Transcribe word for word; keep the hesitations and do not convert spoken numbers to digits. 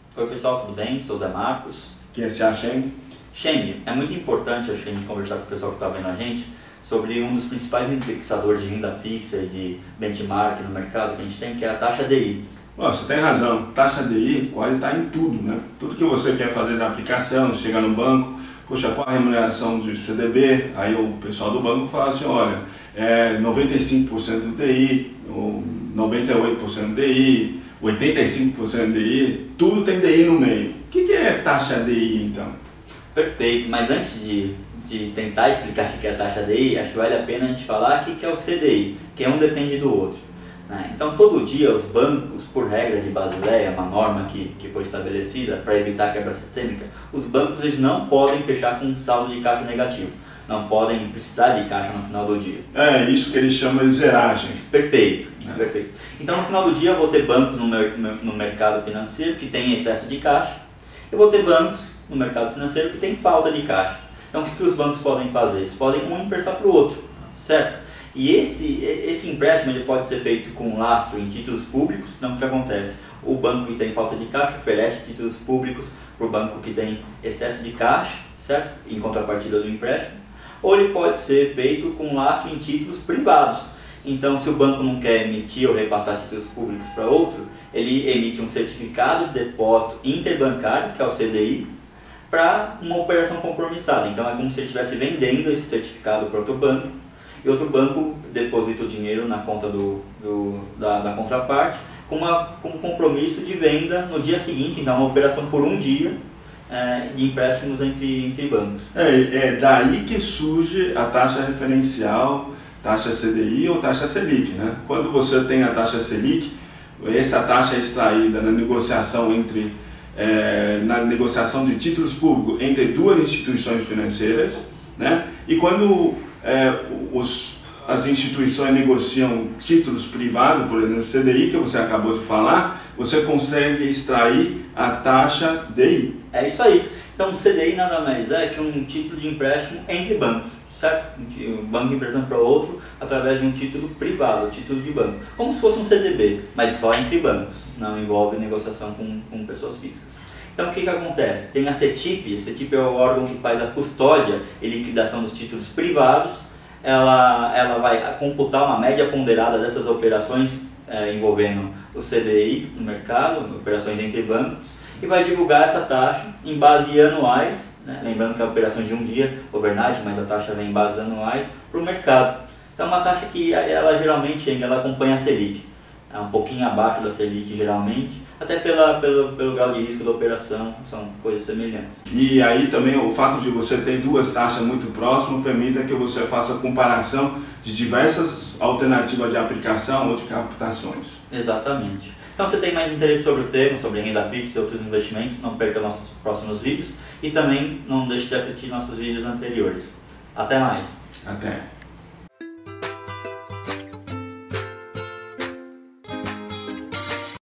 Oi pessoal, tudo bem? Sou Zé Marcos. Quem é esse Sheng? Sheng, é muito importante a gente conversar com o pessoal que está vendo a gente sobre um dos principais indexadores de renda fixa e de benchmark no mercado que a gente tem, que é a taxa D I. Bom, você tem razão, taxa D I quase está em tudo, né? Tudo que você quer fazer na aplicação, chega no banco, poxa, qual a remuneração de C D B? Aí o pessoal do banco fala assim, olha, é noventa e cinco por cento do D I, ou noventa e oito por cento do D I, oitenta e cinco por cento do D I, tudo tem D I no meio. O que é taxa D I então? Perfeito, mas antes de, de tentar explicar o que é a taxa D I, acho que vale a pena a gente falar o que é o C D I, que um depende do outro. Né? Então todo dia os bancos, por regra de Basileia, uma norma que, que foi estabelecida para evitar quebra sistêmica, os bancos eles não podem fechar com um saldo de caixa negativo. Não podem precisar de caixa no final do dia. É isso que eles chamam de zeragem. Perfeito, é. perfeito. Então no final do dia eu vou ter bancos no, mer no mercado financeiro que tem excesso de caixa. Eu vou ter bancos no mercado financeiro que tem falta de caixa. Então o que, que os bancos podem fazer? Eles podem um emprestar para o outro, certo? E esse, esse empréstimo ele pode ser feito com lastro em títulos públicos. Então o que acontece? O banco que tem falta de caixa oferece títulos públicos para o banco que tem excesso de caixa, certo? Em contrapartida do empréstimo. Ou ele pode ser feito com lastro em títulos privados. Então, se o banco não quer emitir ou repassar títulos públicos para outro, ele emite um certificado de depósito interbancário, que é o C D I, para uma operação compromissada. Então, é como se ele estivesse vendendo esse certificado para outro banco, e outro banco deposita o dinheiro na conta do, do, da, da contraparte, com, uma, com um compromisso de venda no dia seguinte. Então, uma operação por um dia, É, de empréstimos entre, entre bancos. É, é daí que surge a taxa referencial, taxa C D I ou taxa Selic, né? Quando você tem a taxa Selic, essa taxa é extraída na negociação entre é, na negociação de títulos públicos entre duas instituições financeiras, né? E quando é, os as instituições negociam títulos privados, por exemplo, C D I, que você acabou de falar, você consegue extrair a taxa D I. É isso aí. Então, o C D I nada mais é que um título de empréstimo entre bancos, certo? Um banco emprestando para outro através de um título privado, um título de banco. Como se fosse um C D B, mas só entre bancos, não envolve negociação com, com pessoas físicas. Então, o que que acontece? Tem a CETIP, a CETIP é o órgão que faz a custódia e liquidação dos títulos privados. Ela, ela vai computar uma média ponderada dessas operações é, envolvendo o C D I no mercado, operações entre bancos, e vai divulgar essa taxa em bases anuais, né? Lembrando que é operação de um dia, overnight, mas a taxa vem em bases anuais para o mercado. Então é uma taxa que ela geralmente ela acompanha a Selic, é um pouquinho abaixo da Selic geralmente, até pela, pelo, pelo grau de risco da operação, são coisas semelhantes. E aí também o fato de você ter duas taxas muito próximas permite que você faça comparação de diversas alternativas de aplicação ou de captações. Exatamente. Então, se você tem mais interesse sobre o tema, sobre renda fixa e outros investimentos, não perca nossos próximos vídeos e também não deixe de assistir nossos vídeos anteriores. Até mais! Até!